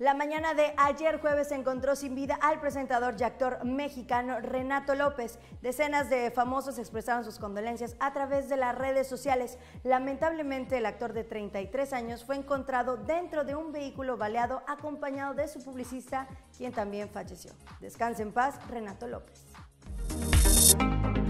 La mañana de ayer jueves se encontró sin vida al presentador y actor mexicano Renato López. Decenas de famosos expresaron sus condolencias a través de las redes sociales. Lamentablemente, el actor de 33 años fue encontrado dentro de un vehículo baleado acompañado de su publicista, quien también falleció. Descanse en paz, Renato López.